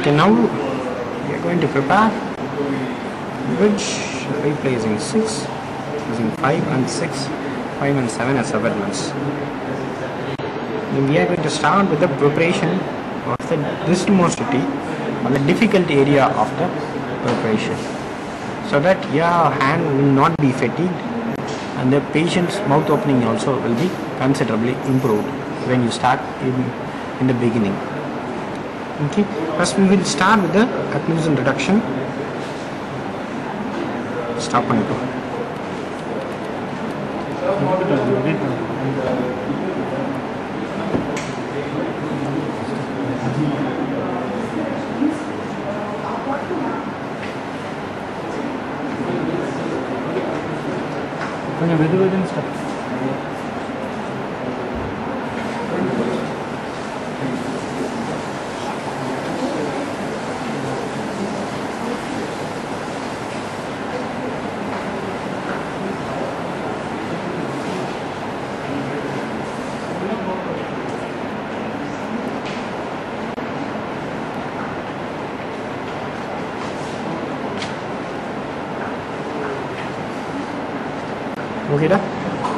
Okay, now we are going to prepare bridge, replacing 6, using 5 and 6, 5 and 7 as abutments. Then we are going to start with the preparation of the dismosity or the difficult area of the preparation, so that your hand will not be fatigued and the patient's mouth opening also will be considerably improved when you start in the beginning. Okay, first we will start with the occlusion reduction. Stop பண்ணிட்டோம். கொஞ்சம் வெதுவெதுன்னு start. Okay dah?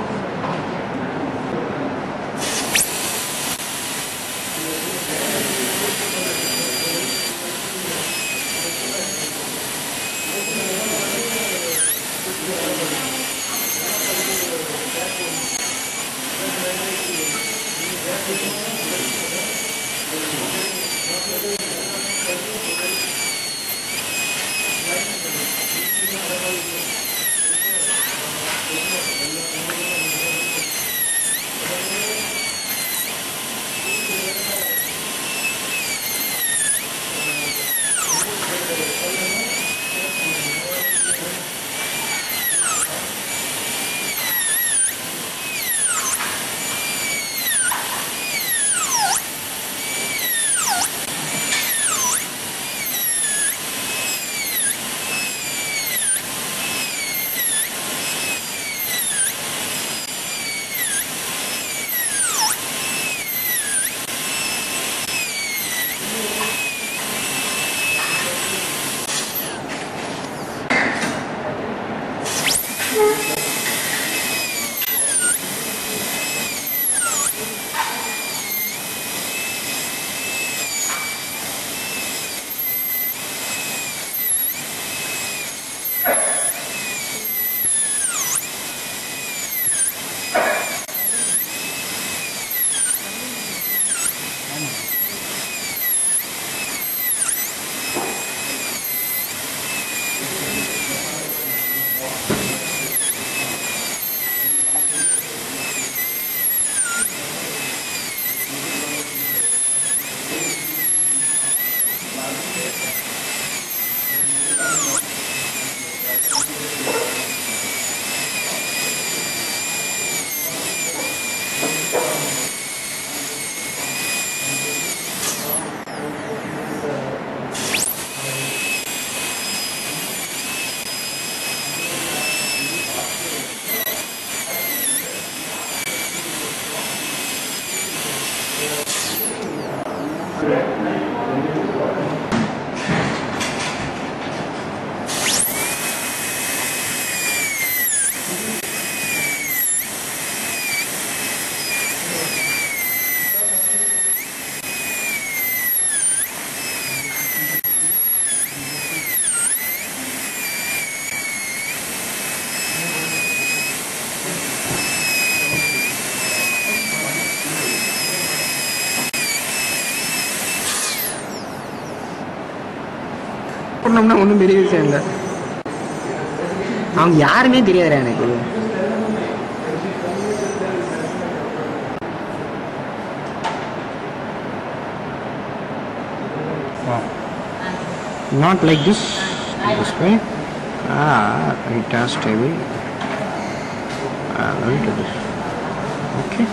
பண்ணோம்னா ஒன்றும் பெரிய விஷயம் இல்லை. அவங்க யாருமே தெரியாதுடா எனக்கு. Not like this way. It has stable. Right to this. Okay.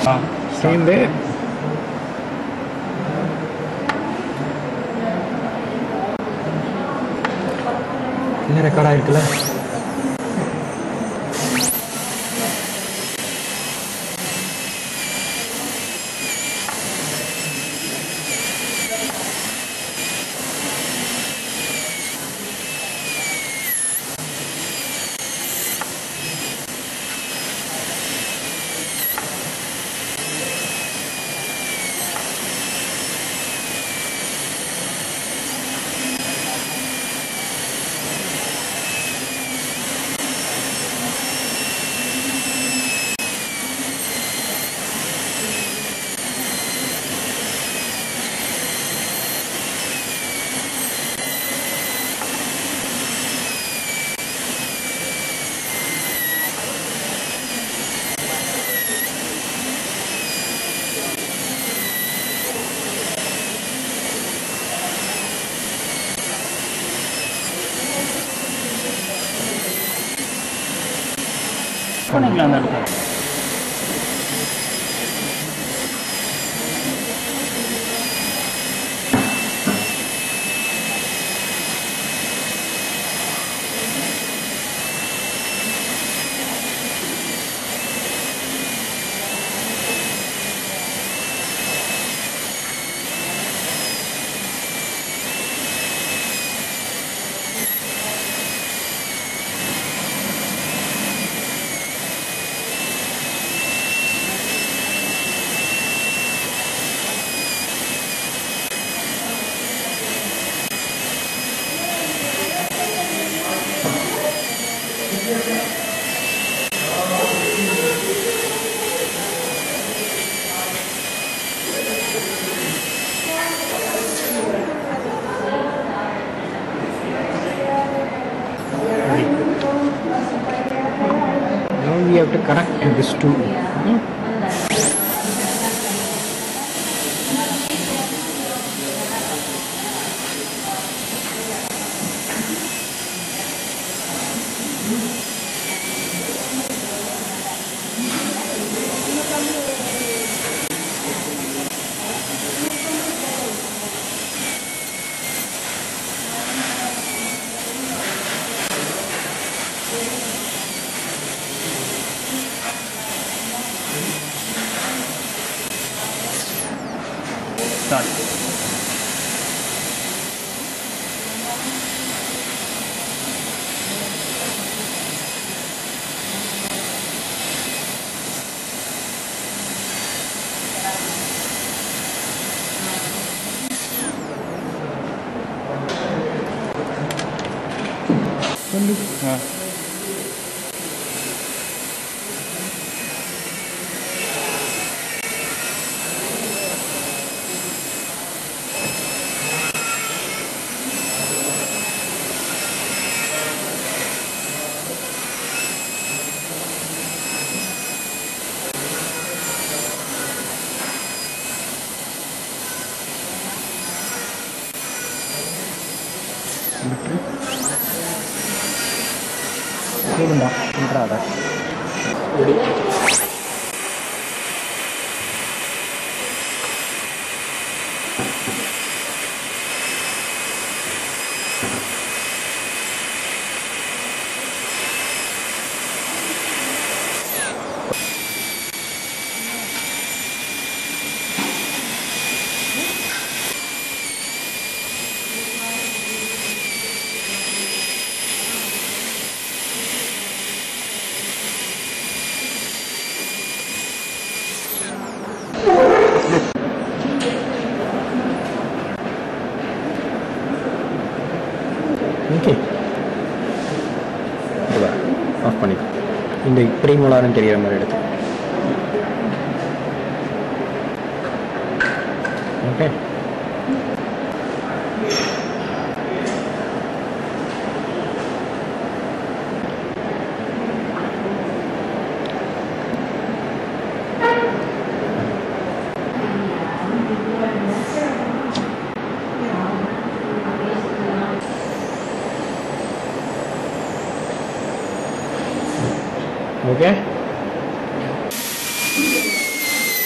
Same there. This record ஆயிருக்குல. பண்ணிக்கலாம் அந்த இடத்துல. Now we have to connect this to start. கேளுண்டா விட்றாத. ஓகே, ஆஃப் பண்ணி இந்த ப்ரீமோலாரும் தெரிகிற மாதிரி எடுத்து. Okay, okay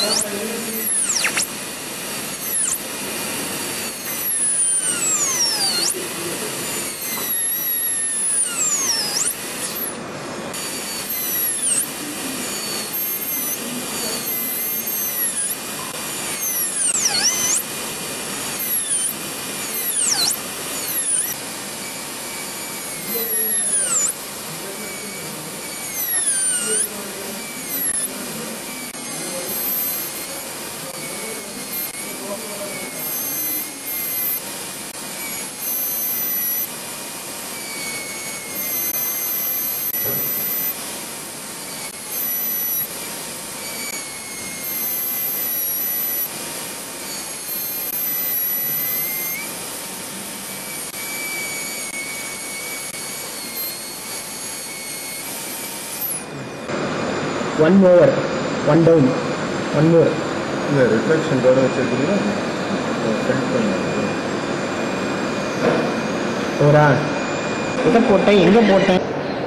One more, one down, one more. The reflection door ஓரா எதை போட்டேன் எங்கே போட்டேன்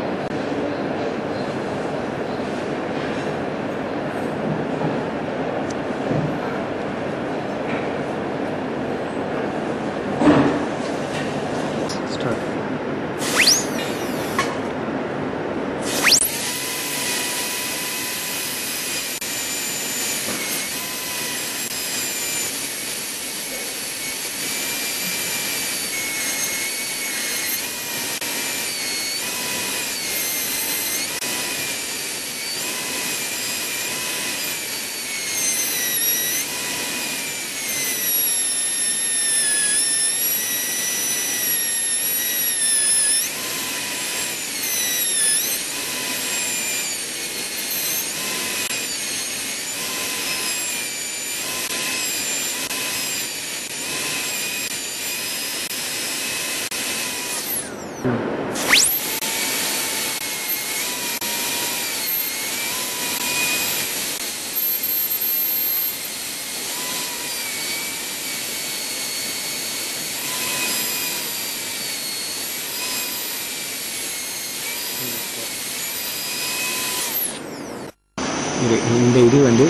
இந்த இது வந்து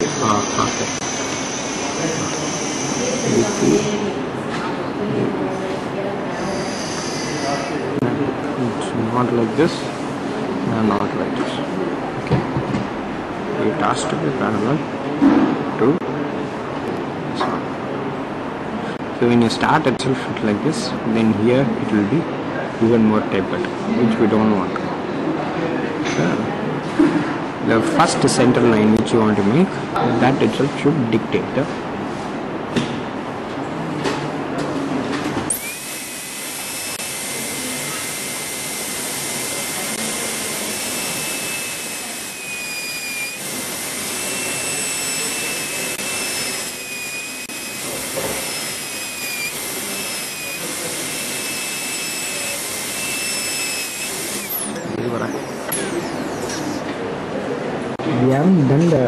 it's not like this and not like this. Okay, it has to be parallel to this one. So when you start itself like this, then here it will be even more tapered, which we don't want. The first center line which you want to make, that itself should dictate the we haven't done the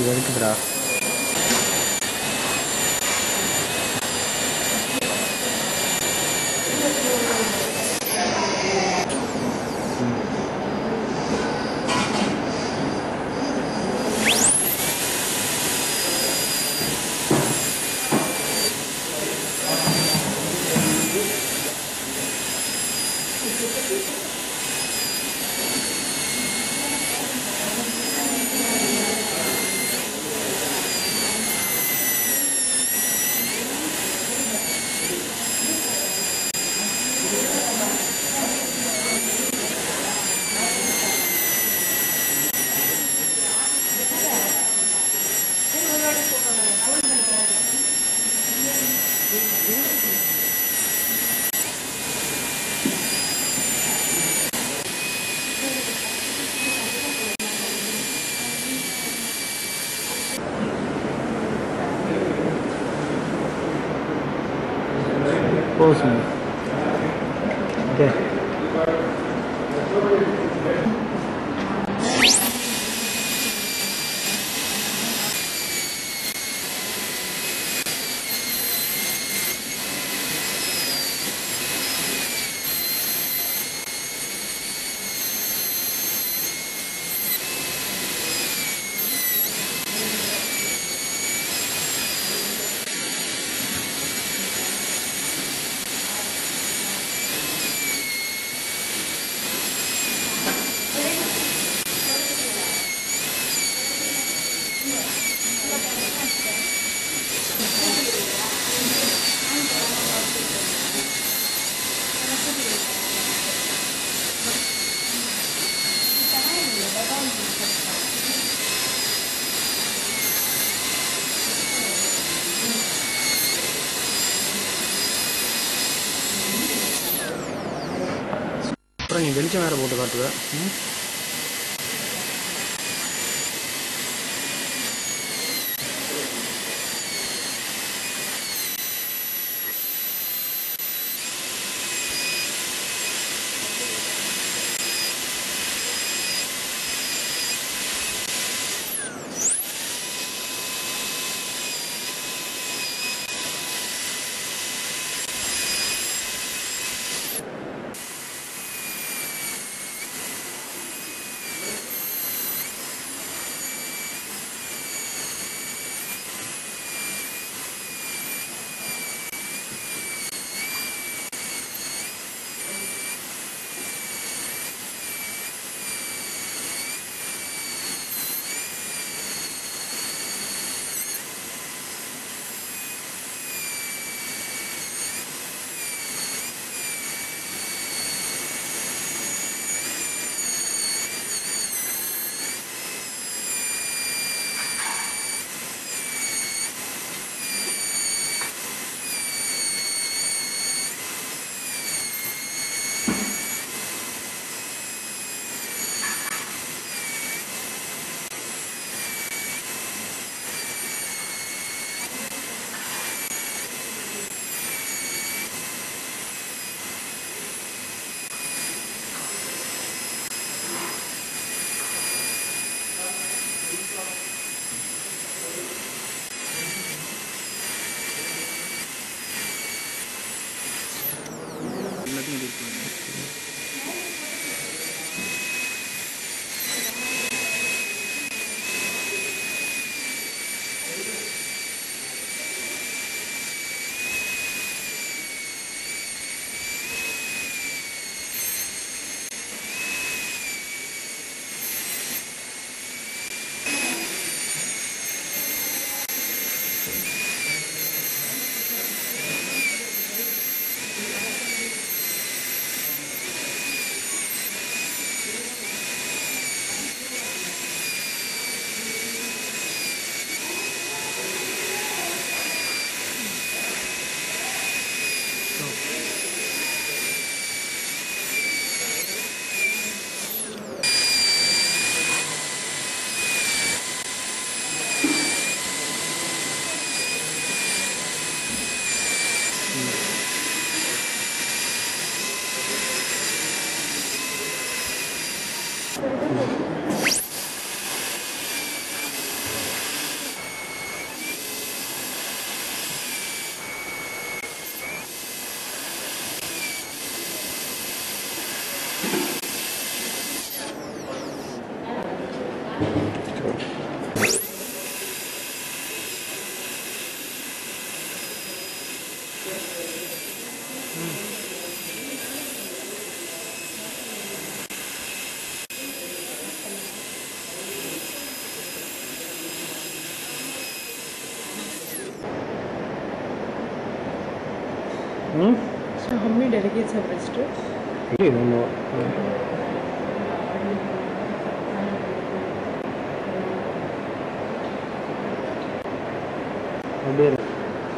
இருக்குதுடா. Pause me. Okay. அப்புறம் நீ வெளிச்சம் வேறு போட்டு காட்டுவ. Hmm? So how many delegates have registered? Really don't know. அப்படியே இருக்கு.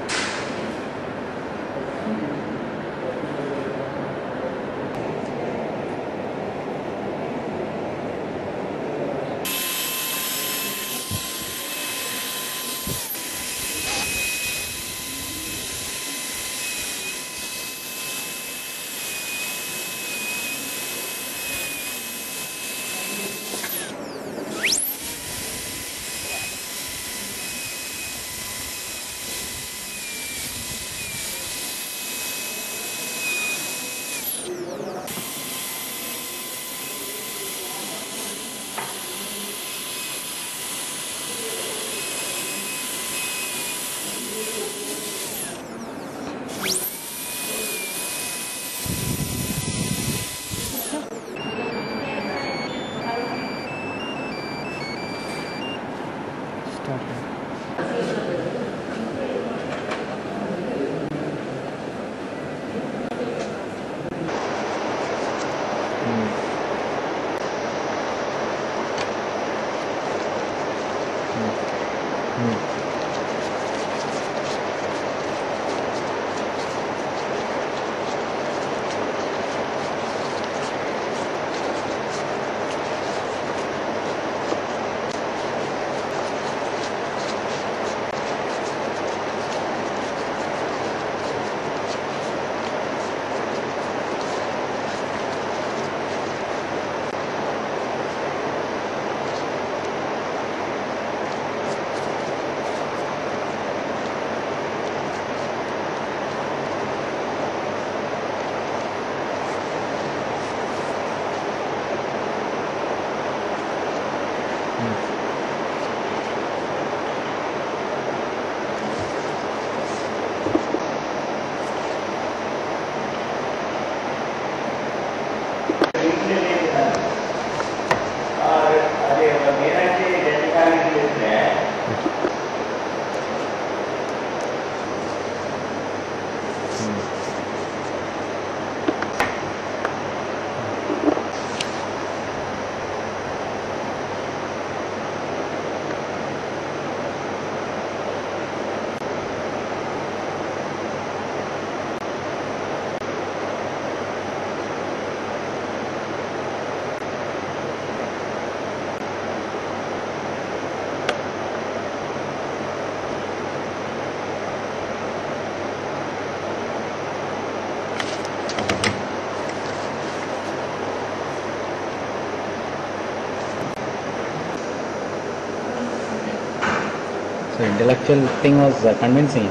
So intellectual thing was convincing.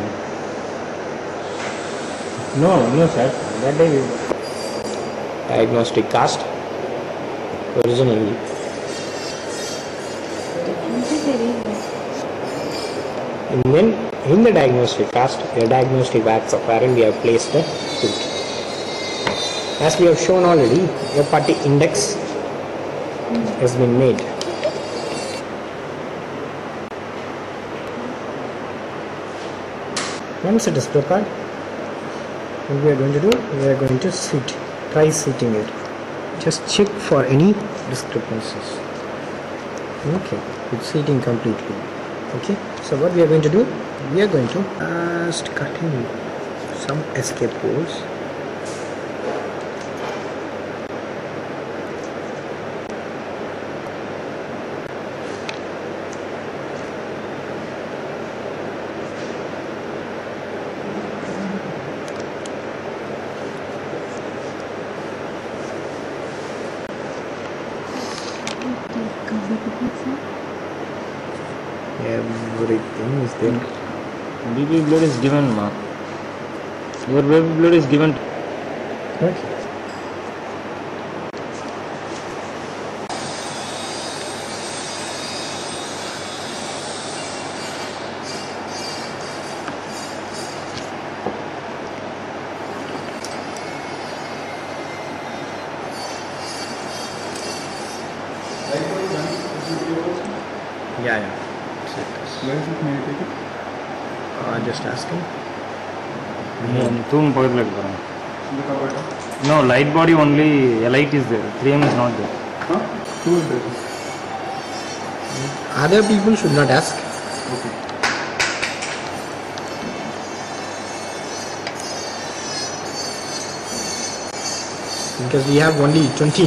No, sir. That day we diagnostic cast originally. And then in the diagnostic cast, the diagnostic wax wherein we have placed the tooth. As we have shown already, a Putty index has been made. Once it is prepared, what we are going to do, we are going to try seating it. Just check for any discrepancies. Okay, it's seating completely. Okay, so what we are going to do, we are going to first cut in some escape holes. Everything is there. Baby blood is given, ma. Your baby blood is given. Okay. Yeah. Where is it? May I take it? Just asking. தூண் பக்கத்தில் எடுக்கிறோம். No, light body only, a light is there. 3M is not there. Other people should not ask. Okay. Because we have only 20.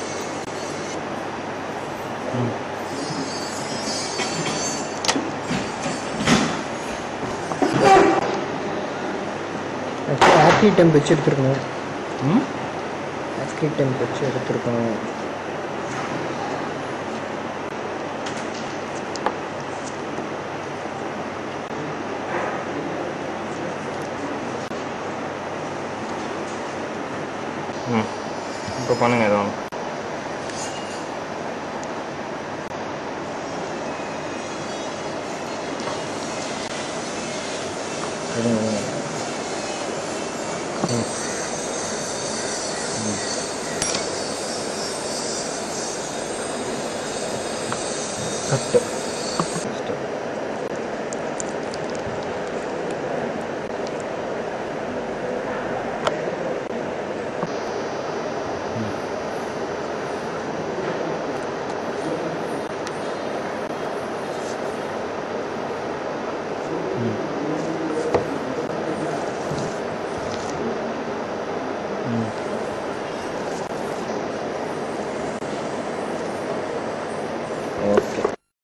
Actually temp வச்சு எடுத்துருக்கணும். Actually temp வச்சு எடுத்துருக்கணும். இப்போ பண்ணுங்க எதுவும். கட்டு